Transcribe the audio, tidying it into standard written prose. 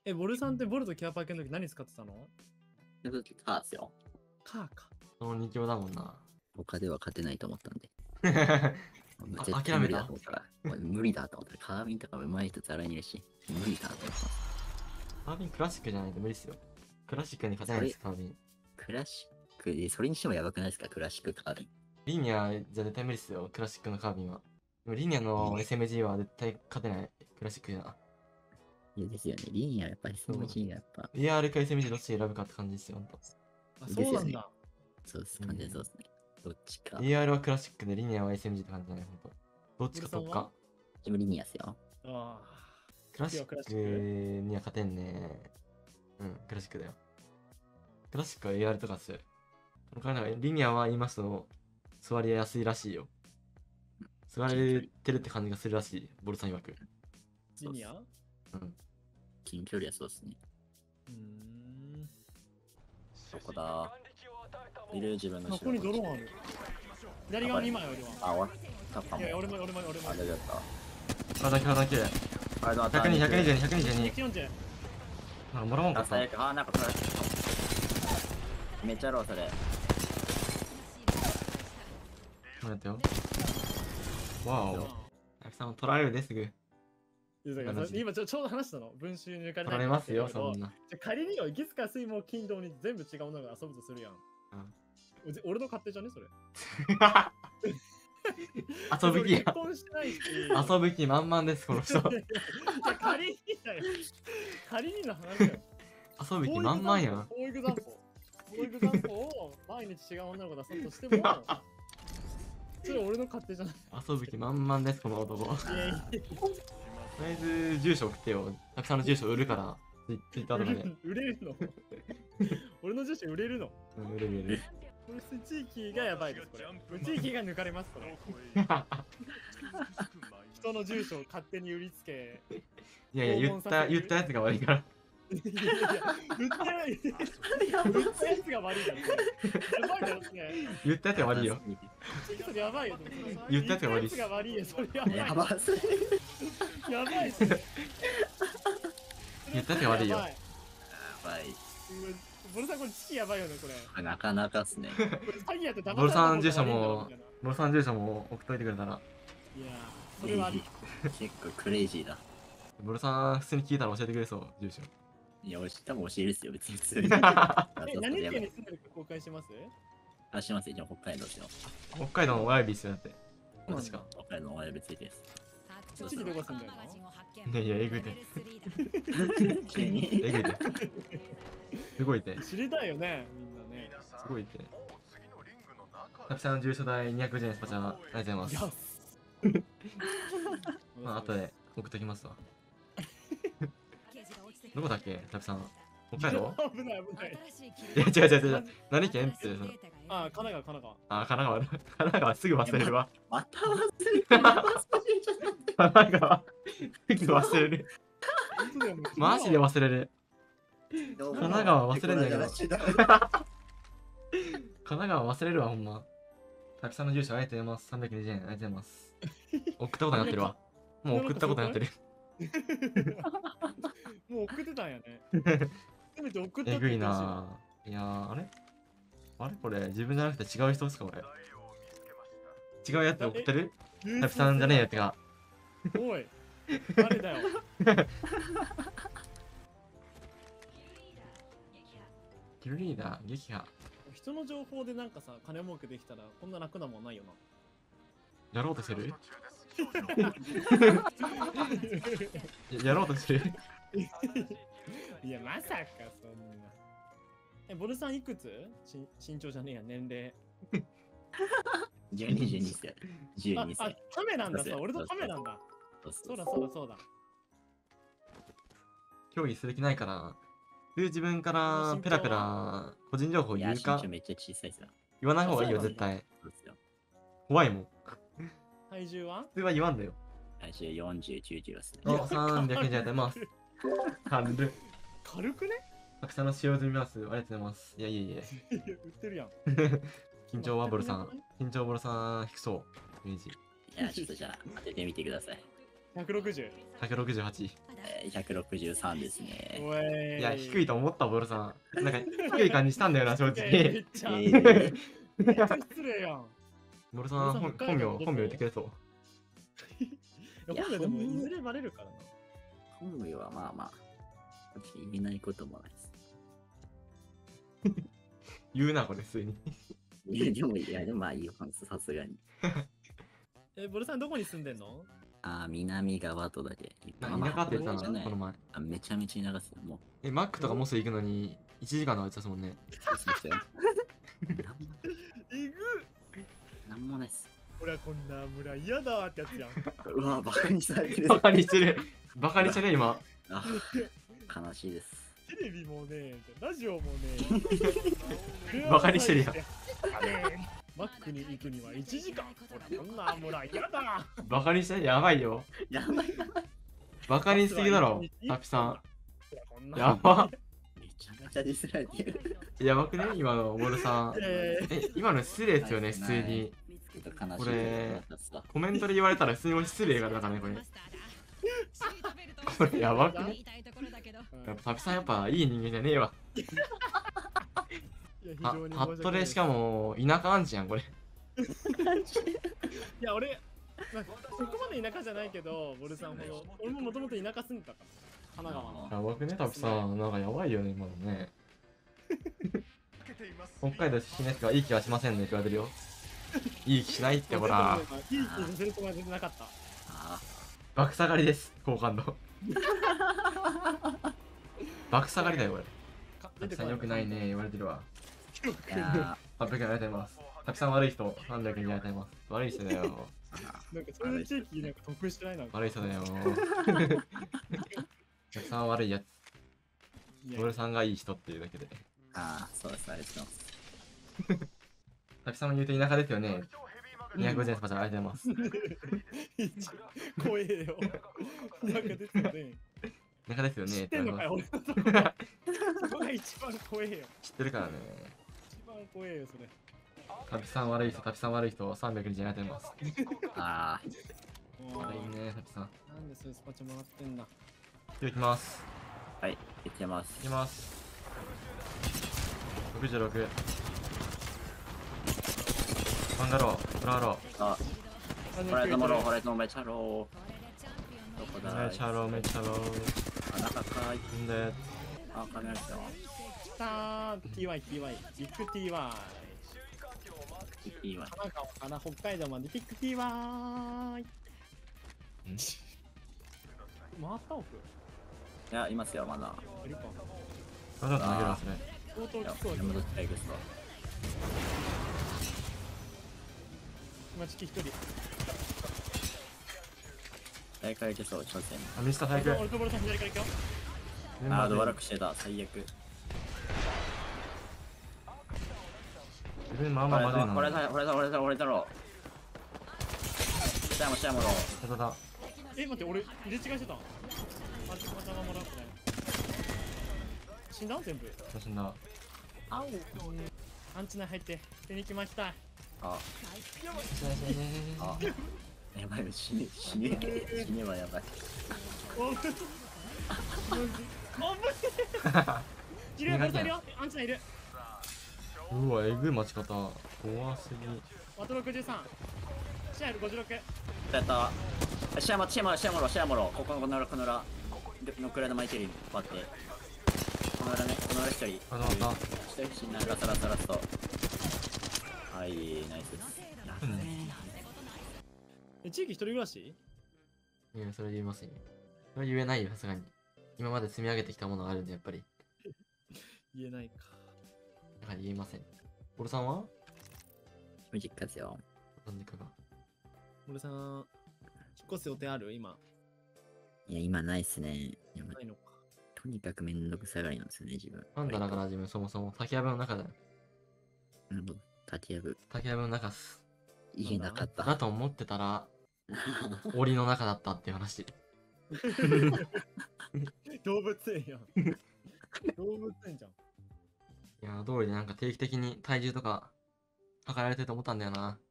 ボルさんってボルとキャパー系の時何使ってたの？ その時カーですよ。 カーか。 その2強だもんな。 他では勝てないと思ったんで。 あ絶対無理だと思ったら、無理だと思ったら、カービンとか上手い人ざらにいるし、無理だと思った。 カービンクラシックじゃないと無理っすよ。クラシックに勝てないです、カービン。 クラシックで、それにしてもやばくないですか、クラシックカービン。 リニアじゃ絶対無理っすよ、クラシックのカービンは。でもリニアの SMG は絶対勝てない、クラシックじゃ。 いやですよね、リニアやっぱり SMG がやっぱ。 ER か SMG どっち選ぶかって感じですよ、ほんと。 あ、そうなんだ。 そうです、完全にそうですね。どっちか。 ER はクラシックでリニアは SMG って感じじゃない、ほんと。どっちかとか。 自分リニアっすよ。 ああ。 クラシックには勝てんね。うん、クラシックだよ。クラシックは AR とかっす。リニアは言いますと、座りやすいらしいよ。座れてるって感じがするらしい、ボルさん曰く。 リニア？ うん。 近距離はそうですね。どこだ？いる自分のここにドローンある。左側に2枚俺は。 あ、終わったかも。 いや、俺も。 あ、大丈夫だった。 だけ。120、122。 140。 なんかもらわんかった。 あ、なんかこれ。めっちゃローそれ。 待ってよ。わお。たくさん取られるですぐ。 今ちょうど話したの。文集に抜かれない。 取られますよ、そんな。 仮によ、月火水木金土に全部違うのが遊ぶとするやん。俺の勝手じゃねそれ。 遊ぶ気結婚してないし。 遊ぶ気満々です、この人。 仮にだよ。仮にの話だよ。 遊ぶ気満々やん。 こういう残法を毎日違う女の子出そうとしても、それ俺の勝手じゃない。 遊ぶ気満々です、この男。とりあえず住所送ってよ。たくさんの住所売るから、ツイッターとかで。 売れるの？俺の住所売れるの？ 売れる。 これ地域がやばいです、これ。地域が抜かれます、これ。人の住所を勝手に売りつけ。 いやいや、言ったやつが悪いから。 売ったやつが悪いだろ。やばいだろ、それ。 言ったやつが悪いよ。 それやばいよ。 言ったやつが悪いっす。 やばいよ、それやばい。 やばすぎ。 やばいっす。 言ったやつが悪いよ。 やばい。 ボルさんこれチキやばいよね、これ。 なかなかっすね。 ボルさん住所も送っといてくれたら。 いやそれはあり。 結構クレイジーだ。 ボルさん普通に聞いたら教えてくれそう、住所。 いや、多分教えるっすよ、別に普通に。 何県に住んでるか公開します？ あ、しますよ、北海道ですよ。 北海道の親指っすよ、だって。確か。 北海道の親指ついてです。 栃木どこ住んでるの？ いや、えぐいて。 急に。 えぐいて。すごいて。 知りたいよね、みんなね。 すごいて。たくさんの住所代210円スパチャ、ありがとうございます。まあ、後で送っときますわ。どこだっけ、たくさん。北海道？ 危ない。 いや、違う。何県って。 あ、神奈川。 あ、神奈川すぐ忘れるわ。 また忘れた。 神奈川すぐ忘れる。マジで忘れる。神奈川忘れんだけど。神奈川忘れるわ、ほんま。たくさんの住所ありがとうございます。320円ありがとうございます。送ったことになってるわ。もう送ったことになってる。 もう送ってたんやね。せめて送ったってえぐいなぁ。いやー、あれこれ、自分じゃなくて違う人ですかこれ。違うやつ送ってる？たくさんじゃねえやつが。 おい、誰だよ。 キルリーダー、撃破。 人の情報でなんかさ、金儲けできたらこんな楽なもんないよな。 やろうとしてる？やろうとしてる？ いや、まさかそんな。ボルさんいくつ？身長じゃねえや、年齢。 12っすよ。12歳。 あ、カメなんださ、俺とカメなんだ。そうだ。 競技する気ないから、自分からペラペラ個人情報言うか？ めっちゃ小さいっすよ。 言わない方がいいよ、絶対。怖いもん。 体重は？ 普通は言わんだよ。 体重40、90っすね。 300円じゃやってます。 軽くね？ たくさんの使用済みます。ありがとうございます。いや。 売ってるやん。 緊張はボルさん。緊張ボルさん低そう。イメージ。 いや、ちょっとじゃあ当ててみてください。 160。 168。 163ですね。 おい。 いや、低いと思った、ボルさん。なんか、低い感じしたんだよな、正め直っ。ちゃ、 えめっー、 ちゃ失礼やん。 ボルさん、本名言ってくれそう。 いや、本名でもいずれバレるからな。 本名はまあまあ、言えないこともないです。 言うな、これ、普通に。 でもまあいいよ、さすがに。 ボルさんどこに住んでんの？ 南側とだけ。 田舎って言ってたな、 じゃないこの前。 めちゃめちゃ田舎っすよ、もう。 マックとかモス行くのに1時間の間ですもんね。 そうですよ。 えぐ。 なんもないっす。 俺はこんな村嫌だってやつやん。 うわ、バカにされてる。 バカにしてる。バカにしてる、今。 あ、悲しいです。 テレビもね、ラジオもね、 バカにしてるやん。 マックに行くには1時間。俺こんな村嫌だ。 バカにしてる、やばいよ。 やばいな。 バカにしすぎだろ、タピさん。 こんなやば。 めちゃめちゃディスられてる。 やばくね今のボルさん。今の失礼ですよね、普通に。これ、コメントで言われたら普通に失礼がだからね、これ。これやばくね。やっぱタピさんやっぱいい人間じゃねえわ。ハットでしかも田舎アンチやん、これ。 いや、俺、まあ、そこまで田舎じゃないけど、ボルさんほど。俺ももともと田舎住んでたから、神奈川の。 やばくね、タピさん。なんかやばいよね、今のね。北海道出身のやつがいい気はしませんねって言われてるよ。いい気しないってほら。 いい気させるとは全然なかった。 爆下がりです、好感度。爆下がりだよ、これ。タピさんよくないね、言われてるわ。800円ありがとうございます。タピさん悪い人、300円ありがとうございます。悪い人だよ。 なんかそれで地域なんか得してないなんか。 悪い人だよ。タピさんは悪いやつ。ボルさんがいい人っていうだけで。 そうです、ありがとうございます。 タピさんも言うと田舎ですよね。250円スパチャありがとうございます。 怖えよ。なんかですよね。 田舎ですよね。 知ってんのかよ、俺のとこ。そこが一番怖えよ。 知ってるからね。 一番怖えよ、それ。 タピさん悪い人、タピさん悪い人、320円ありがとうございます。悪いね、タピさん。 なんでそういうスパチャもらってんだ。 行きます。 はい、行ってます。 行きます。66。バンガロー、ブラロー。 ホライトモロー、ホライトめちゃろー。どこだめちゃろー、めちゃろー。 中かい。 んで、 カメラですよ。 来たー、TY、TY、ビッグ TY。 いいわ。 神奈川から北海道までビッグ TY。回った奥？ いや、いますよ、まだ。 いるか。 わざと投げますね。 相当来そうだけど山田タイグスト。 今チキ一人。 大会行けそう、挑戦。 ミスター最悪。 俺とボルさん左から行くよ。 ドバラクしてた、最悪。 自分まあまあまずいな。 これだろ。シャモロ。 下だ。 待って、俺入れ違いしてた。あ、ちょっとまたもらってない。死んだ全部。 死んだ。 アンチ内入って手に来ました。 やばい、死ねばやばい。 いるよ、ボルさんいるよ。アンチ内いる。 うわ、えぐい待ち方。怖すぎ。 ワト63。シェアル56。 やった。シャモロ。この裏。のくらいのマイケリーバッて。この裏一人。一人死んだ。ラスト。はい、ナイスです。 地域一人暮らし？ いや、それ言いますよ。それ言えないよ、さすがに。今まで積み上げてきたものがあるんで、やっぱり。 言えないか。 やはり言えません。ボルさんは実家ですよ。 何でかが。 ボルさん、引っ越す予定ある今。 いや、今ないっすね。 ないのか。 とにかくめんどくさがりなんですよね、自分。 なんだだから自分、そもそも竹やぶの中だよ。 竹やぶ。 竹やぶの中っす。 家なかった。 だと思ってたら、檻の中だったっていう話。 動物園やん。動物園じゃん。 いや、通りでなんか定期的に体重とか測られてると思ったんだよな。